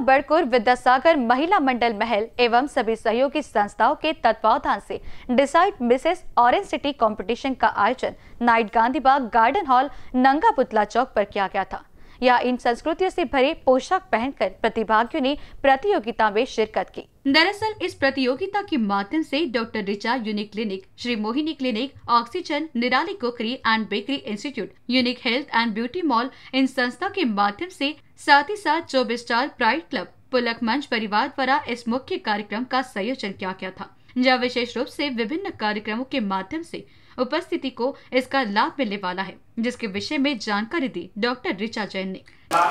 बड़कुर विद्यासागर महिला मंडल महल एवं सभी सहयोगी संस्थाओं के तत्वावधान से decide Mrs Orange City competition का आयोजन नाइट गांधीबाग गार्डन हॉल नंगा पुतला चौक पर किया गया था। यहाँ इन संस्कृतियों से भरे पोशाक पहनकर प्रतिभागियों ने प्रतियोगिता में शिरकत की। दरअसल इस प्रतियोगिता के माध्यम से doctor Richa unique clinic, Shri Mohini clinic, oxygen, Nirali cookery and bakery institute, unique health and beauty mall, इन संस्था के माध्यम से साथ ही साथ 24 स्टार प्राइड क्लब, पुलक मंच परिवार द्वारा इस मुख्य कार्यक्रम का संयोजन किया गया था, जहाँ विशेष रूप से विभिन्न कार्यक्रमों के माध्यम से उपस्थिति को इसका लाभ मिलने वाला है, जिसके विषय में जानकारी दी डॉक्टर रिचा जैन ने।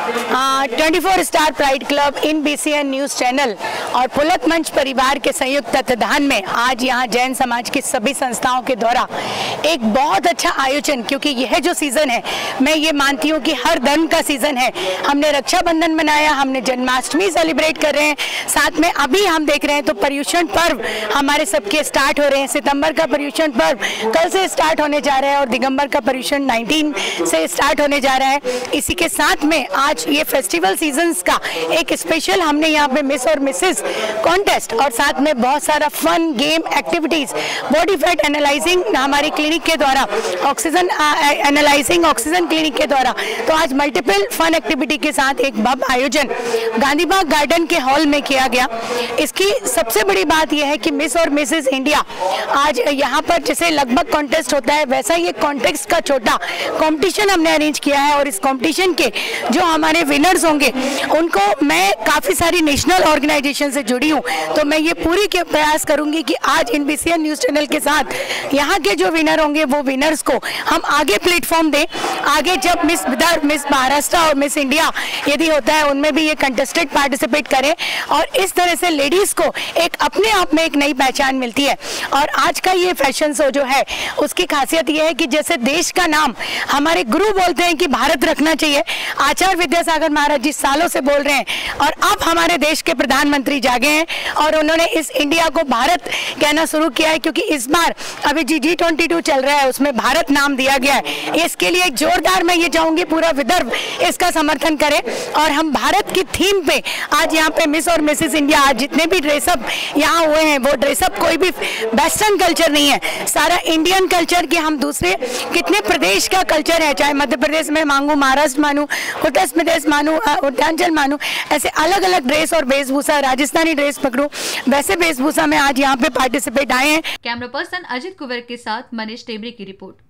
24 स्टार प्राइड क्लब इन BCN न्यूज चैनल और पुलक मंच परिवार के संयुक्त तत्वाधान में आज यहाँ जैन समाज की सभी संस्थाओं के द्वारा एक बहुत अच्छा आयोजन, क्योंकि यह जो सीजन है मैं ये मानती हूँ कि हर धर्म का सीजन है। हमने रक्षाबंधन मनाया, हमने जन्माष्टमी सेलिब्रेट कर रहे हैं, साथ में अभी हम देख रहे हैं तो पर्युषण पर्व हमारे सबके स्टार्ट हो रहे हैं। सितंबर का पर्युषण पर्व कल से स्टार्ट होने जा रहा है और दिगंबर का पर्युषण 19 से स्टार्ट होने जा रहा है। इसी के साथ में आज ये फेस्टिवल सीजन्स का एक स्पेशल हमने यहाँ पे मिस और मिसेस कॉन्टेस्ट और साथ में बहुत सारा fun game activities, body fat analysing हमारी क्लिनिक के द्वारा, ऑक्सीजन एनालाइजिंग ऑक्सीजन क्लिनिक के द्वारा, तो आज मल्टीपल फन एक्टिविटी के साथ एक भव्य आयोजन गांधीबाग गार्डन के हॉल में किया गया। इसकी सबसे बड़ी बात यह है कि मिस और मिसेस इंडिया आज यहाँ पर जैसे लगभग कॉन्टेस्ट होता है वैसा ये कॉन्टेस्ट का छोटा कॉम्पिटिशन हमने अरेंज किया है और इस कॉम्पिटिशन के जो हमारे विनर्स होंगे उनको मैं काफ़ी सारी नेशनल ऑर्गेनाइजेशन से जुड़ी हूँ, तो मैं ये पूरी के प्रयास करूंगी कि आज इन BCN न्यूज़ चैनल के साथ यहाँ के जो विनर होंगे वो विनर्स को हम आगे प्लेटफॉर्म दें। आगे जब मिस विदर्भ, मिस महाराष्ट्र और मिस इंडिया यदि होता है उनमें भी ये कंटेस्टेड पार्टिसिपेट करें और इस तरह से लेडीज़ को एक अपने आप में एक नई पहचान मिलती है। और आज का ये फैशन शो जो है उसकी खासियत ये है कि जैसे देश का नाम हमारे गुरु बोलते हैं कि भारत रखना चाहिए, आचार्य विद्यासागर महाराज जी सालों से बोल रहे हैं और अब हमारे देश के प्रधानमंत्री जागे हैं और उन्होंने इस इंडिया को भारत कहना शुरू किया है, क्योंकि इस बार अभी G22 चल रहा है उसमें भारत नाम दिया गया है। इसके लिए एक जोरदार मैं ये चाहूंगी पूरा विदर्भ इसका समर्थन करे और हम भारत की थीम पे आज यहाँ पे मिस और मिसेस इंडिया आज जितने भी ड्रेसअप यहाँ हुए हैं वो ड्रेसअप कोई भी वेस्टर्न कल्चर नहीं है, सारा इंडियन कल्चर के हम दूसरे कितने प्रदेश का कल्चर है, चाहे मध्य प्रदेश में मांगू, महाराष्ट्र मानू, उत्तर प्रदेश मानू, उत्तरांचल मानू, ऐसे अलग अलग ड्रेस और वेशभूषा, राजस्थानी ड्रेस पकड़ू वैसे वेशभूषा में आज यहाँ पे पार्टिसिपेट आए हैं। कैमरा पर्सन अजित कुंवर के साथ मनीष टेमरी की रिपोर्ट।